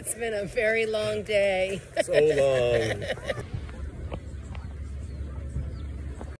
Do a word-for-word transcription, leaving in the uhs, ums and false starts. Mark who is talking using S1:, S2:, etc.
S1: It's been a very long day.
S2: So long.